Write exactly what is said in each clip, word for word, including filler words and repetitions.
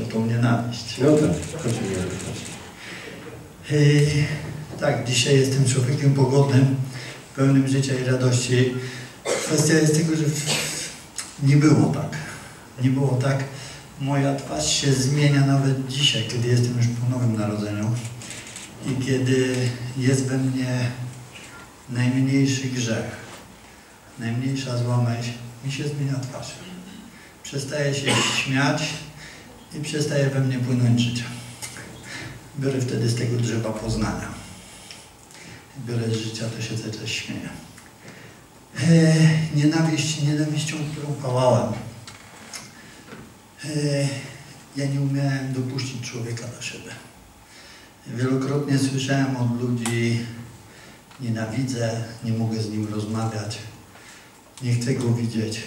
tą nienawiść. No tak, oczywiście. Yy, tak, dzisiaj jestem człowiekiem pogodnym, pełnym życia i radości. Kwestia jest tego, że nie było tak. Nie było tak. Moja twarz się zmienia nawet dzisiaj, kiedy jestem już po Nowym Narodzeniu i kiedy jest we mnie najmniejszy grzech, najmniejsza zła myśl, mi się zmienia twarz. Przestaje się śmiać i przestaje we mnie płynąć życie. Biorę wtedy z tego drzewa poznania. Biorę z życia, to się cały czas śmieję. Eee, nienawiść, nienawiścią, którą pałałem. Eee, ja nie umiałem dopuścić człowieka do siebie. Wielokrotnie słyszałem od ludzi: nienawidzę, nie mogę z nim rozmawiać, nie chcę go widzieć.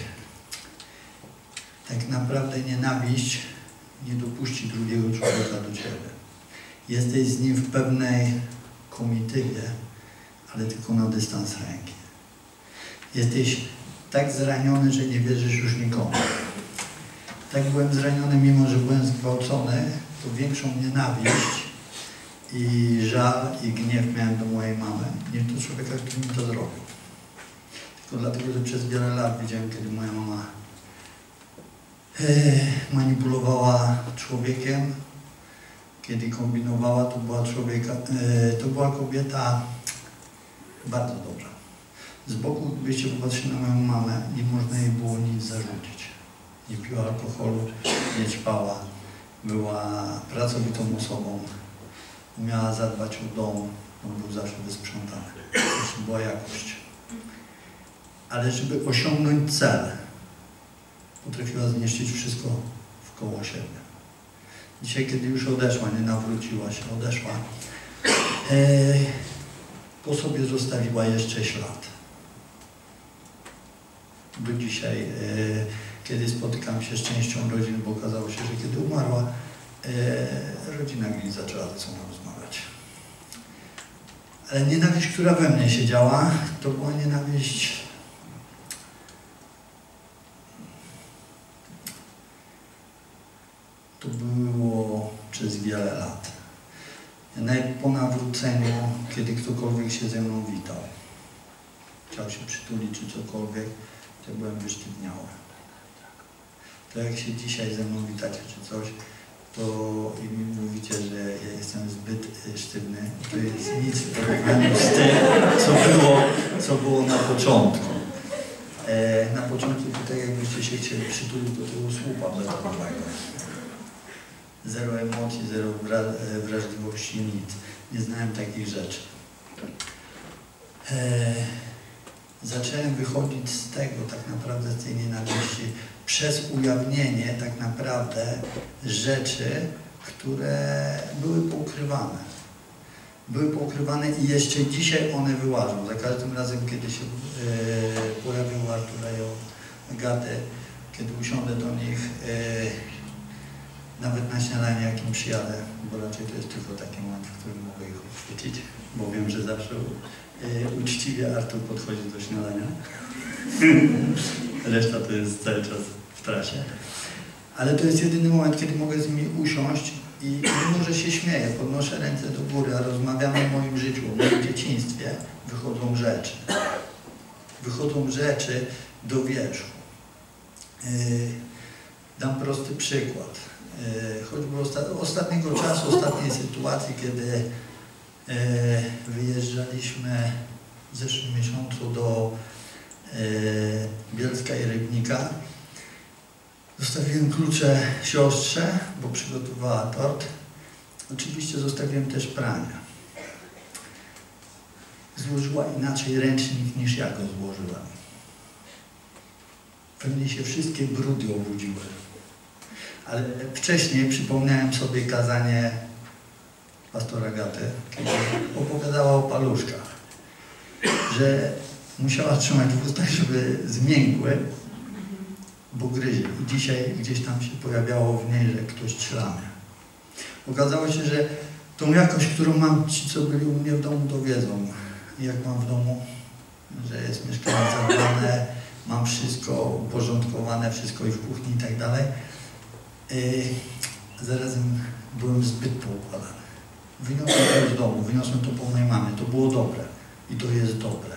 Tak naprawdę nienawiść nie dopuści drugiego człowieka do ciebie. Jesteś z nim w pewnej komitywie, ale tylko na dystans ręki. Jesteś tak zraniony, że nie wierzysz już nikomu. Tak byłem zraniony, mimo że byłem zgwałcony, to większą nienawiść i żal i gniew miałem do mojej mamy, niż do człowieka, który mi to zrobił. Tylko dlatego, że przez wiele lat widziałem, kiedy moja mama e, manipulowała człowiekiem, kiedy kombinowała, to była człowieka, e, to była kobieta bardzo dobra. Z boku, gdybyście popatrzyli na moją mamę, nie można jej było nic zarzucić. Nie piła alkoholu, nie ćpała, była pracowitą osobą, umiała zadbać o dom, on był zawsze wysprzątany. To była jakość. Ale żeby osiągnąć cel, potrafiła zniszczyć wszystko wkoło siebie. Dzisiaj, kiedy już odeszła, nie nawróciła się, odeszła, e, po sobie zostawiła jeszcze ślad. Do dzisiaj, e, kiedy spotykam się z częścią rodzin, bo okazało się, że kiedy umarła, e, rodzina gdzieś zaczęła ze sobą rozmawiać. Ale nienawiść, która we mnie siedziała, to była nienawiść to było przez wiele lat. Nawet po nawróceniu, kiedy ktokolwiek się ze mną witał, chciał się przytulić czy cokolwiek, to byłem wysztywniały. To jak się dzisiaj ze mną witacie czy coś, to i mi mówicie, że ja jestem zbyt sztywny, to jest nic w porównaniu z tym, co było, co było na początku. E, na początku tutaj jakbyście się chcieli przytulić do tego słupa betonowego. Zero emocji, zero wrażliwości, nic. Nie znałem takich rzeczy. E, zacząłem wychodzić z tego, tak naprawdę z tej nienawiści, przez ujawnienie tak naprawdę rzeczy, które były poukrywane. Były poukrywane i jeszcze dzisiaj one wyłażą. Za każdym razem, kiedy się e, pojawił Artura i Agaty, kiedy usiądę do nich, e, nawet na śniadanie, jakim przyjadę, bo raczej to jest tylko taki moment, w którym mogę ich uchwycić, bo wiem, że zawsze e, uczciwie Artur podchodzi do śniadania. Reszta to jest cały czas w trasie. Ale to jest jedyny moment, kiedy mogę z nimi usiąść i mimo, że się śmieję, podnoszę ręce do góry, a rozmawiamy o moim życiu, o moim dzieciństwie, wychodzą rzeczy. Wychodzą rzeczy do wierzchu. Yy, dam prosty przykład. Yy, choćby osta ostatniego czasu, ostatniej sytuacji, kiedy yy, wyjeżdżaliśmy w zeszłym miesiącu do yy, Bielska i Rybnika. Zostawiłem klucze siostrze, bo przygotowała tort. Oczywiście zostawiłem też pranie. Złożyła inaczej ręcznik niż ja go złożyłem. Pewnie się wszystkie brudy obudziły. Ale wcześniej przypomniałem sobie kazanie pastora Agaty, kiedy opowiadała o paluszkach, że musiała trzymać w ustach, żeby zmiękły, bo gryzie. I dzisiaj gdzieś tam się pojawiało w niej, że ktoś trzylamie. Okazało się, że tą jakość, którą mam, ci co byli u mnie w domu, to wiedzą, jak mam w domu, że jest mieszkanie zadbane, mam wszystko uporządkowane, wszystko i w kuchni i tak dalej. zarazem byłem zbyt poukładany. Wyniosłem to z domu, wyniosłem to po mojej mamie, to było dobre i to jest dobre.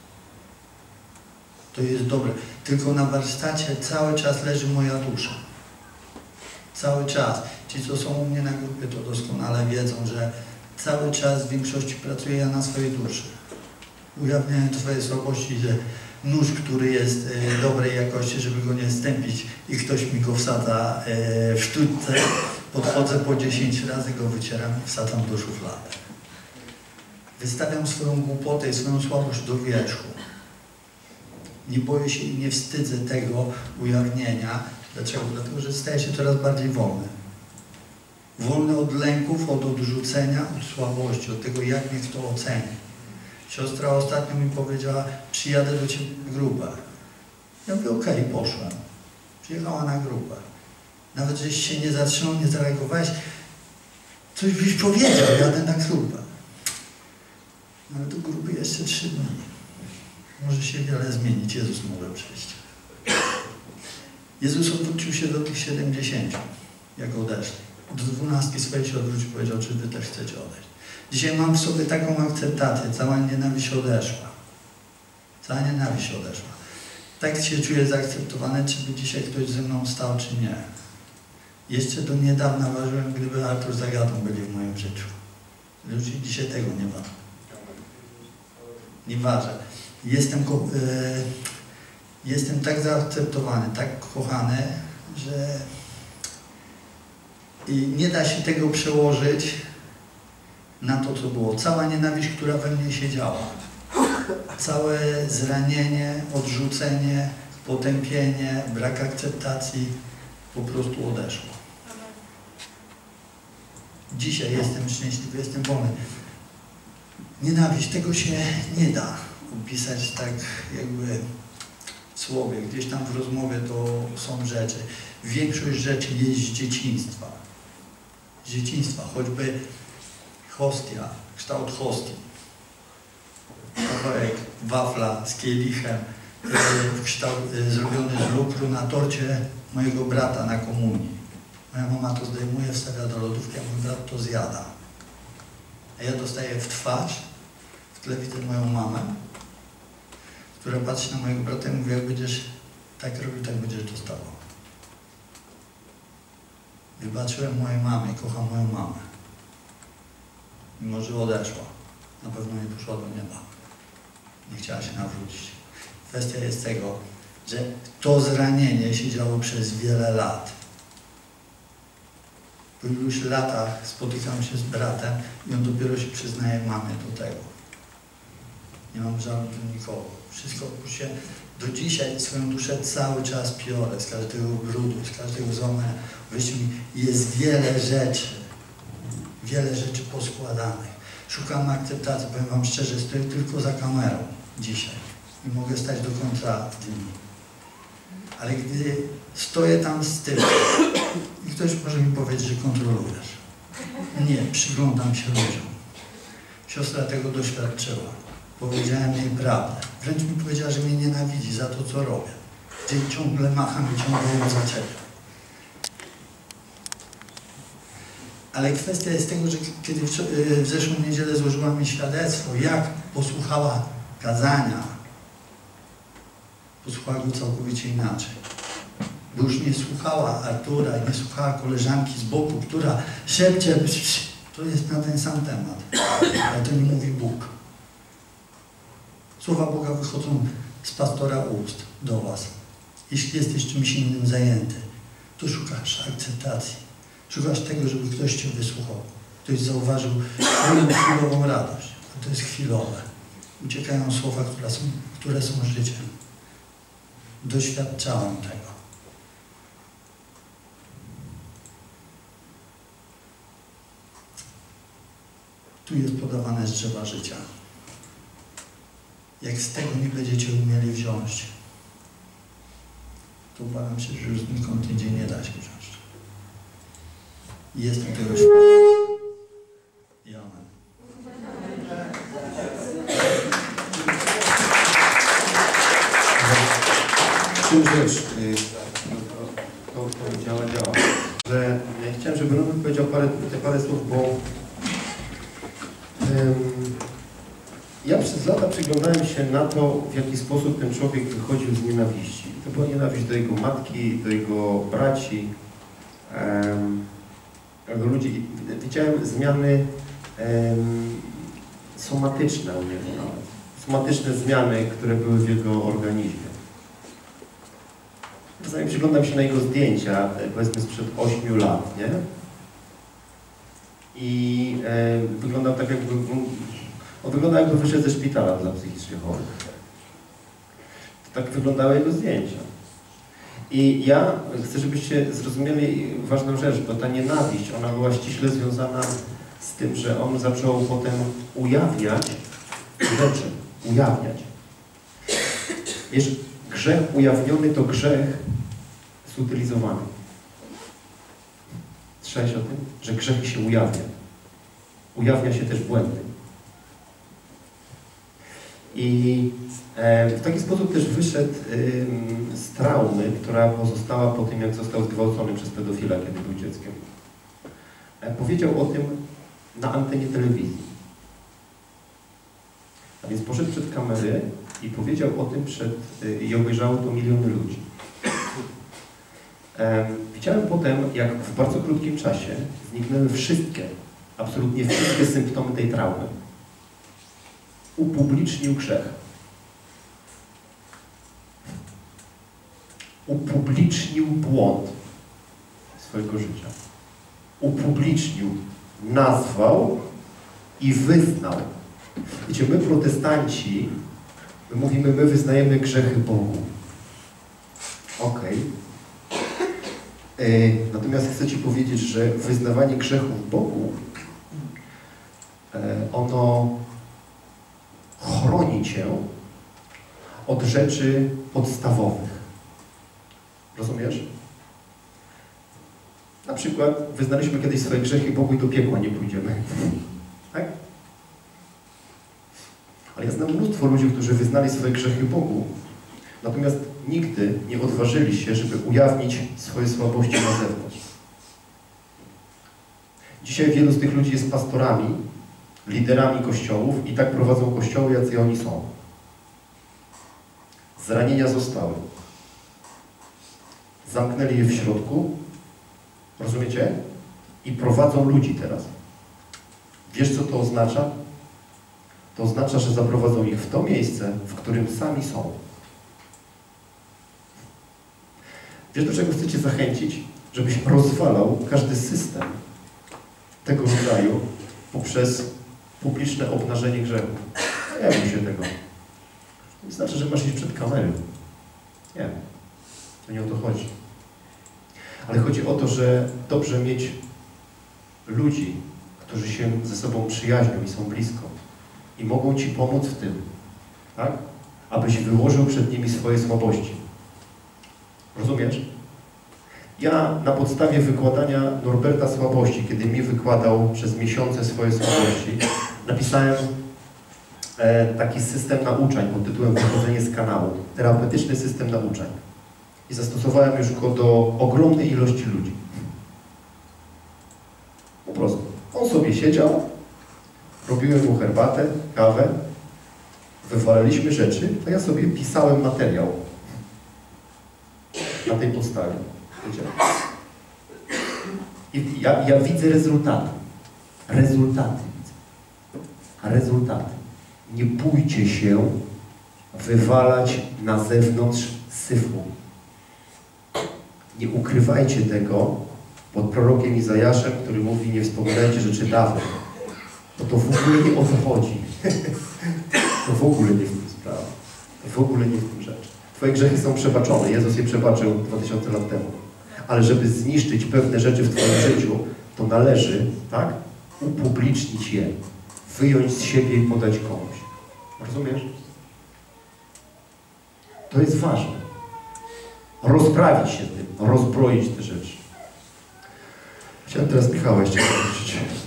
To jest dobre. Tylko na warsztacie cały czas leży moja dusza. Cały czas. Ci, co są u mnie na grupie, to doskonale wiedzą, że cały czas w większości pracuję ja na swojej duszy. Ujawniałem swoje słabości, że nóż, który jest e, dobrej jakości, żeby go nie stępić i ktoś mi go wsadza e, w sztućce, podchodzę po dziesięć razy, go wycieram i wsadzam do szuflady. Wystawiam swoją głupotę i swoją słabość do wierzchu. Nie boję się i nie wstydzę tego ujawnienia. Dlaczego? Dlatego, że staję się coraz bardziej wolny. Wolny od lęków, od odrzucenia, od słabości, od tego, jak mnie kto oceni. Siostra ostatnio mi powiedziała, przyjadę do Ciebie na grupę. Ja mówię, okej, okay, poszłem. Przyjechała na grupę. Nawet żeś się nie zatrzymał, nie zareagowałeś, coś byś powiedział, jadę na grupę. Ale do grupy jeszcze trzy dni. Może się wiele zmienić, Jezus może przyjść. Jezus odwrócił się do tych siedemdziesięciu, jak odeszli. Do dwunastki swojej się odwrócił i powiedział, czy wy też chcecie odejść. Dzisiaj mam w sobie taką akceptację, cała nienawiść odeszła. Cała nienawiść odeszła. Tak się czuję zaakceptowany, czy by dzisiaj ktoś ze mną stał, czy nie. Jeszcze do niedawna ważyłem, gdyby Artur z Agatą byli w moim życiu. Ludzi dzisiaj tego nie ważę. Nie ważę. Jestem, e, jestem tak zaakceptowany, tak kochany, że i nie da się tego przełożyć na to, co było. Cała nienawiść, która we mnie siedziała. Całe zranienie, odrzucenie, potępienie, brak akceptacji po prostu odeszło. Dzisiaj jestem szczęśliwy, jestem wolny. Nienawiść, tego się nie da opisać tak jakby w słowie. Gdzieś tam w rozmowie to są rzeczy. Większość rzeczy jest z dzieciństwa. Z dzieciństwa, choćby hostia, kształt hostii. Kawałek wafla z kielichem w kształt, zrobiony z lukru na torcie mojego brata na komunii. Moja mama to zdejmuje, wstawia do lodówki, a mój brat to zjada. A ja dostaję w twarz, w tle widzę moją mamę, która patrzy na mojego brata i mówi, jak będziesz tak robił, tak będziesz dostawał. Wybaczyłem mojej mamie, kocham moją mamę. Mimo, że odeszła. Na pewno nie poszła do nieba. Nie chciała się nawrócić. Kwestia jest tego, że to zranienie się działo przez wiele lat. Po iluś latach spotykam się z bratem i on dopiero się przyznaje mamie do tego. Nie mam żalu do nikogo. Wszystko się do dzisiaj swoją duszę cały czas piorę, z każdego brudu, z każdego złamania. Wierzcie mi, jest wiele rzeczy, wiele rzeczy poskładanych. Szukam akceptacji, powiem wam szczerze, stoję tylko za kamerą dzisiaj i mogę stać do końca dni. Ale gdy stoję tam z tyłu i ktoś może mi powiedzieć, że kontrolujesz. Nie, przyglądam się ludziom. Siostra tego doświadczyła. Powiedziałem jej prawdę. Wręcz mi powiedziała, że mnie nienawidzi za to, co robię. Gdzie ciągle macham i ciągle ją zaczepiam. Ale kwestia jest tego, że kiedy w zeszłą niedzielę złożyła mi świadectwo, jak posłuchała kazania, posłuchała go całkowicie inaczej. Bo już nie słuchała Artura, nie słuchała koleżanki z boku, która szepcze, to jest na ten sam temat, ale to nie mówi Bóg. Słowa Boga wychodzą z pastora ust do was. Jeśli jesteś czymś innym zajęty, to szukasz akceptacji. Szukasz tego, żeby ktoś cię wysłuchał. Ktoś zauważył twoją chwilową radość. A to jest chwilowe. Uciekają słowa, które są, które są życiem. Doświadczałem tego. Tu jest podawane z drzewa życia. Jak z tego nie będziecie umieli wziąć, to obawiam się, że już znikąd indziej nie da się wziąć. I jestem tego świadomy. I amen. Czym rzecz, to, to działa, działa, że ja chciałem, żeby powiedział parę, te parę słów, bo um, ja przez lata przyglądałem się na to, w jaki sposób ten człowiek wychodził z nienawiści. To była nienawiść do jego matki, do jego braci, um, do ludzi. Widziałem zmiany um, somatyczne u niego nawet. Somatyczne zmiany, które były w jego organizmie. Czasami przyglądam się na jego zdjęcia, powiedzmy sprzed ośmiu lat, nie? I e, wyglądał tak, jakby on wyglądał, jakby wyszedł ze szpitala dla psychicznie chorych. Tak wyglądały jego zdjęcia. I ja chcę, żebyście zrozumieli ważną rzecz, bo ta nienawiść, ona była ściśle związana z tym, że on zaczął potem ujawniać rzeczy. Ujawniać. Wiesz, grzech ujawniony to grzech zutylizowany. Słyszałeś o tym? Że grzech się ujawnia. Ujawnia się też błędy. I e, w taki sposób też wyszedł e, z traumy, która pozostała po tym, jak został zgwałcony przez pedofila, kiedy był dzieckiem. E, powiedział o tym na antenie telewizji. A więc poszedł przed kamerę i powiedział o tym przed, e, i obejrzało to miliony ludzi. E, widziałem potem, jak w bardzo krótkim czasie zniknęły wszystkie, absolutnie wszystkie symptomy tej traumy. Upublicznił grzech. Upublicznił błąd swojego życia. Upublicznił, nazwał i wyznał. Wiecie, my protestanci, my mówimy, my wyznajemy grzechy Bogu. Okej. Okay. Natomiast chcę Ci powiedzieć, że wyznawanie grzechów Bogu, ono chroni Cię od rzeczy podstawowych. Rozumiesz? Na przykład wyznaliśmy kiedyś swoje grzechy Bogu i do piekła nie pójdziemy. Tak? Ale ja znam mnóstwo ludzi, którzy wyznali swoje grzechy Bogu, natomiast nigdy nie odważyli się, żeby ujawnić swoje słabości na zewnątrz. Dzisiaj wielu z tych ludzi jest pastorami, liderami kościołów i tak prowadzą kościoły, jacy oni są. Zranienia zostały. Zamknęli je w środku, rozumiecie? I prowadzą ludzi teraz. Wiesz, co to oznacza? To oznacza, że zaprowadzą ich w to miejsce, w którym sami są. Wiesz, do czego chcę Cię zachęcić? Żebyś rozwalał każdy system tego rodzaju poprzez publiczne obnażenie grzechu. Nie bój się tego. To nie znaczy, że masz iść przed kamerą. Nie. To nie o to chodzi. Ale chodzi o to, że dobrze mieć ludzi, którzy się ze sobą przyjaźnią i są blisko. I mogą Ci pomóc w tym, tak? Abyś wyłożył przed nimi swoje słabości. Rozumiesz? Ja na podstawie wykładania Norberta Słabości, kiedy mi wykładał przez miesiące swoje słabości, napisałem e, taki system nauczań pod tytułem Wychodzenie z kanału. Terapeutyczny system nauczań. I zastosowałem już go do ogromnej ilości ludzi. Po prostu. On sobie siedział, robiłem mu herbatę, kawę, wywalaliśmy rzeczy, a ja sobie pisałem materiał na tej podstawie. Wiecie? I ja, ja widzę rezultaty. Rezultaty widzę. A rezultaty. Nie bójcie się wywalać na zewnątrz syfu. Nie ukrywajcie tego pod prorokiem Izajaszem, który mówi: nie wspominajcie rzeczy dawnych. Bo to w ogóle nie o to chodzi. To w ogóle nie w tym sprawa. W ogóle nie w tym rzecz. Twoje grzechy są przebaczone. Jezus je przebaczył dwa tysiące lat temu. Ale żeby zniszczyć pewne rzeczy w Twoim życiu, to należy, tak, upublicznić je. Wyjąć z siebie i podać komuś. Rozumiesz? To jest ważne. Rozprawić się tym, rozbroić te rzeczy. Chciałem teraz Michała jeszcze powiedzieć.